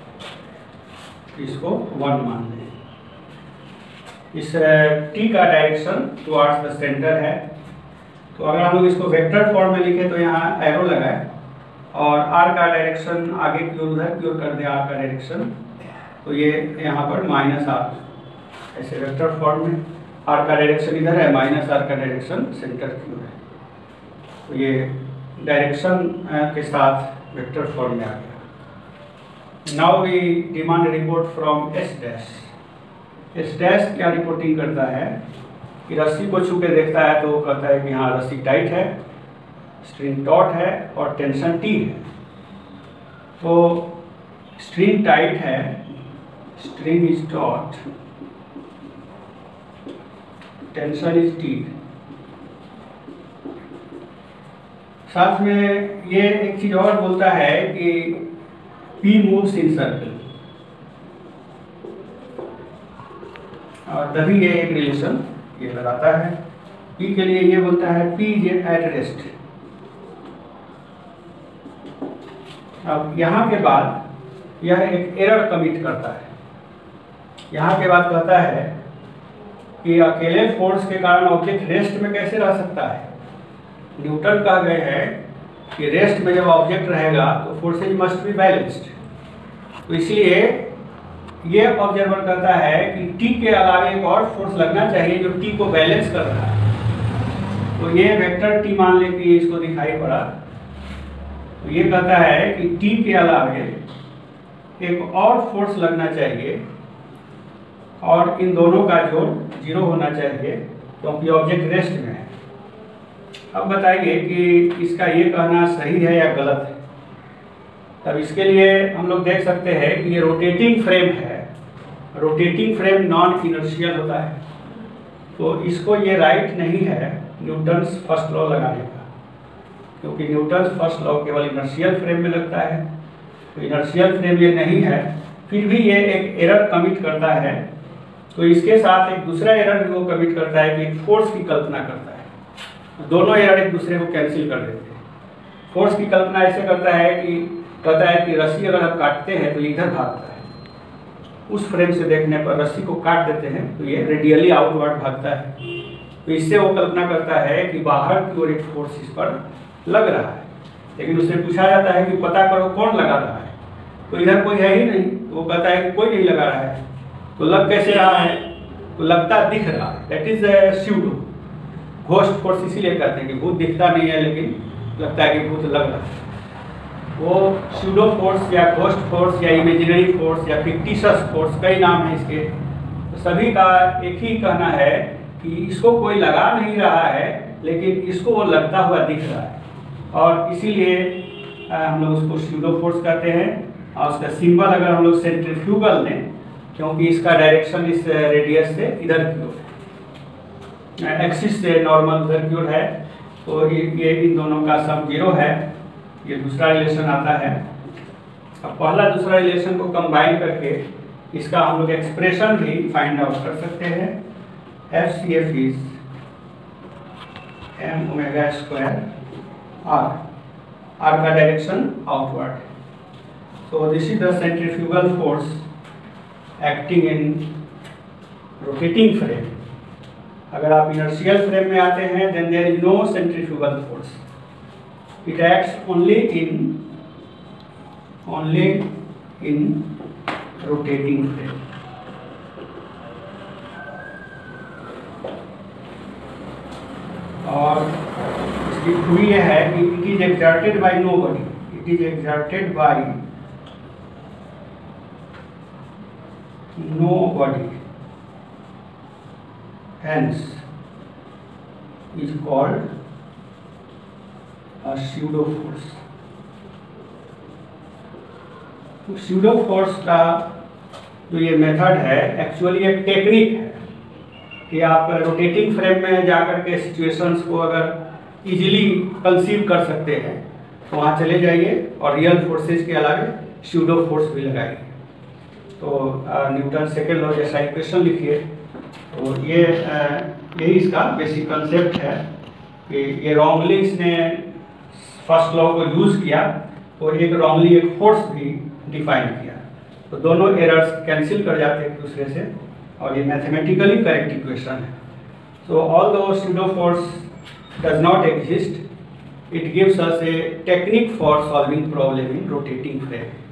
इसको 1 मान लें। इस t का डायरेक्शन टुवर्ड्स द सेंटर है, तो अगर हम लोग इसको वेक्टर फॉर्म में लिखे तो यहाँ एरो लगाए और r का डायरेक्शन आगे की ओर उधर की ओर कर दे, r का डायरेक्शन, तो ये यहाँ पर -r ऐसे वेक्टर फॉर्म में, r का डायरेक्शन इधर है, -r का डायरेक्शन सेंटर की ओर है। तो ये डायरेक्शन के साथ वेक्टर फॉर्म में आ गया। Now we demand report from S'। S' क्या रिपोर्टिंग करता है कि रस्सी को छू के देखता है तो वो कहता है कि हाँ रस्सी टाइट है, स्ट्रिंग टॉट है और टेंशन T है। तो स्ट्रिंग टाइट है, string is taut, tension is T। साथ में ये एक चीज और बोलता है कि P मूव्स इन सर्कल, और तभी ये एक रिलेशन ये लगाता है। P के लिए ये बोलता है P इज एट रेस्ट। अब यहाँ के बाद यह एक एरर कमिट करता है। यहाँ के बाद कहता है कि अकेले फोर्स के कारण ऑब्जेक्ट रेस्ट में कैसे रह सकता है। न्यूटन कह गए हैं कि रेस्ट में जब ऑब्जेक्ट रहेगा तो फोर्सेज मस्ट बी बैलेंस्ड। तो इसलिए ये ऑब्जर्वर कहता है कि टी के अलावा एक और फोर्स लगना चाहिए जो टी को बैलेंस कर रहा है। तो ये वेक्टर टी मान लें कि इसको दिखाई पड़ा, तो ये कहता है कि टी के अलावा एक और फोर्स लगना चाहिए और इन दोनों का जोड़ 0 होना चाहिए क्योंकि ऑब्जेक्ट रेस्ट में है। अब बताइए कि इसका ये कहना सही है या गलत है। तब इसके लिए हम लोग देख सकते हैं कि ये रोटेटिंग फ्रेम है, रोटेटिंग फ्रेम नॉन इनर्शियल होता है, तो इसको ये राइट नहीं है न्यूटन्स फर्स्ट लॉ लगाने का, क्योंकि न्यूटन्स फर्स्ट लॉ केवल इनर्शियल फ्रेम में लगता है। तो इनर्शियल फ्रेम ये नहीं है, फिर भी ये एक एरर कमिट करता है। तो इसके साथ एक दूसरा एरर भी वो कमिट करता है कि एक फोर्स की कल्पना करता है। दोनों एरर एक दूसरे को कैंसिल कर देते हैं। फोर्स की कल्पना ऐसे करता है कि कहता है कि रस्सी अगर आप काटते हैं तो इधर भागता है, उस फ्रेम से देखने पर रस्सी को काट देते हैं तो ये रेडियली आउटवर्ड भागता है। तो इससे वो कल्पना करता है कि बाहर की ओर एक फोर्स इस पर लग रहा है, लेकिन उससे पूछा जाता है कि पता करो कौन लगा रहा है, तो इधर कोई है ही नहीं। तो वो कहता है कि कोई नहीं लगा रहा है, तो लग कैसे रहा है, तो लगता दिख रहा है, that is pseudo ghost force. इसीलिए कहते हैं कि भूत दिखता नहीं है लेकिन लगता है कि भूत लग रहा है। वो स्यूडो फोर्स या घोस्ट फोर्स या इमेजिनरी फोर्स या फिक्टिशियस फोर्स, कई नाम है इसके। तो सभी का एक ही कहना है कि इसको कोई लगा नहीं रहा है, लेकिन इसको वो लगता हुआ दिख रहा है, और इसीलिए हम लोग उसको स्यूडो फोर्स कहते हैं। और उसका सिंबल अगर हम लोग सेंट्रीफ्यूगल लें, क्योंकि इसका डायरेक्शन इस रेडियस से इधर की ओर है, एक्सिस से नॉर्मल उधर की ओर है, तो ये इन दोनों का सम 0 है। ये दूसरा रिलेशन आता है। अब पहला दूसरा रिलेशन को कंबाइन करके इसका हम लोग एक्सप्रेशन भी फाइंड आउट कर सकते हैं। FCF इज m omega square r, r का direction outward. So this is the centrifugal force acting in rotating frame. अगर आप inertial frame में आते हैं, then there is no centrifugal force. It acts only in rotating frame. और इसकी खूबी यह है कि it is exerted by nobody. It is exerted by nobody, hence is called a pseudo force. तो pseudo force का जो ये मेथड है, एक्चुअली एक टेक्निक है कि आप रोटेटिंग फ्रेम में जाकर के सिचुएशंस को अगर इजीली कंसीव कर सकते हैं, तो वहाँ चले जाइए और रियल फोर्सेस के अलावा pseudo फोर्स भी लगाइए। तो न्यूटन सेकेंड लॉ जैसा इक्वेशन लिखिए। तो ये यही इसका बेसिक कंसेप्ट है कि ये रॉन्गली इसने फर्स्ट लॉ को यूज़ किया, तो एक रॉन्गली एक फोर्स भी डिफाइन किया, तो दोनों एरर्स कैंसिल कर जाते हैं एक दूसरे से, और ये मैथमेटिकली करेक्ट इक्वेशन है। So although pseudo force does not exist, it gives us a technique for solving problem in rotating frame.